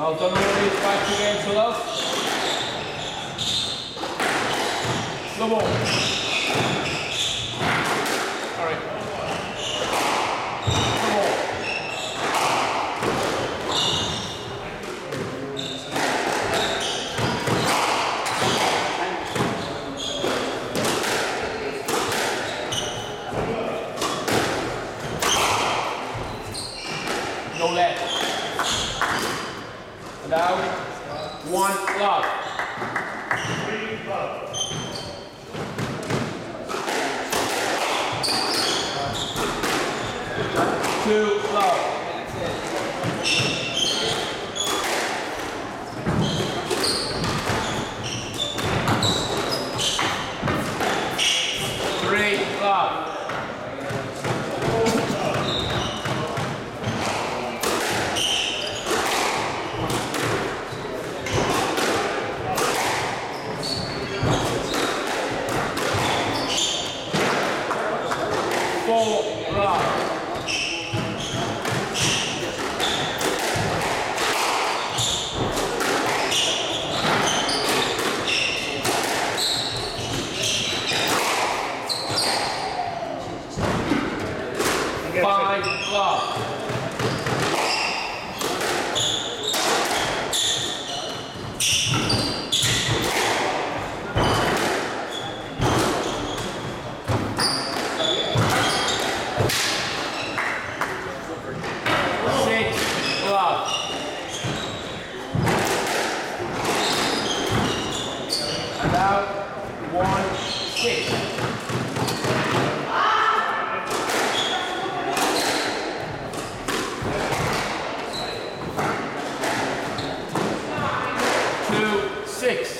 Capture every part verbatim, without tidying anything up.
Well done, already. Back again, so love. Slow mo. All right. Slow mo. No left. Down. One love. Three love. Two love. Three love. Four love. Five love. Six love. About one six. Six.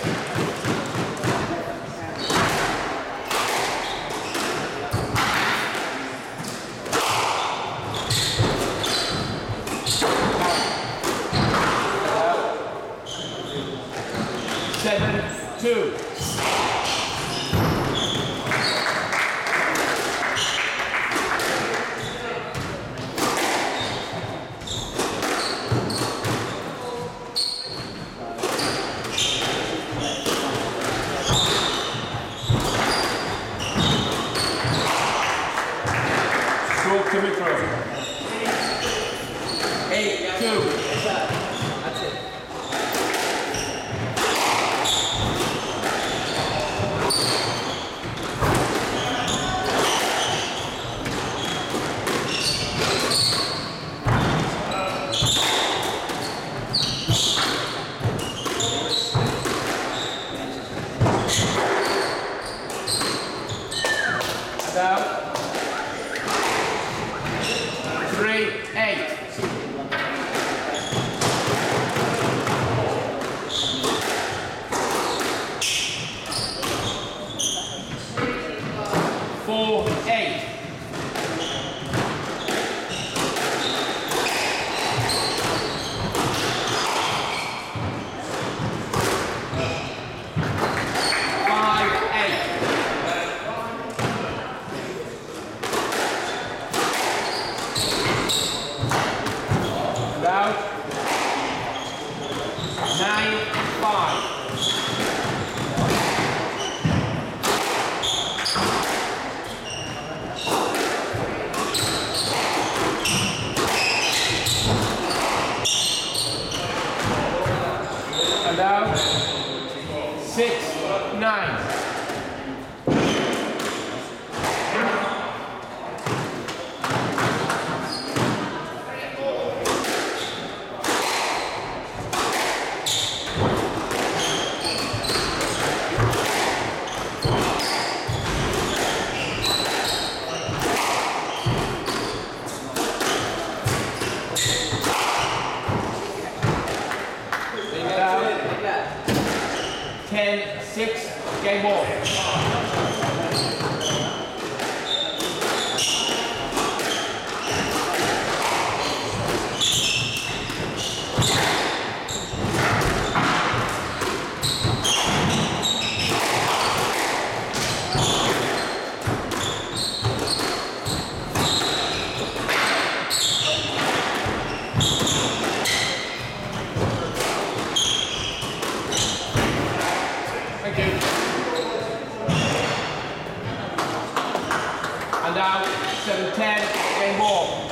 Seven, two. Stroke to micro. Eight, two. That's it. Down. Three, eight. Four, eight. Five, eight. About nine, five. About six, nine. Ten, six, game ball. out. seven ten, game ball.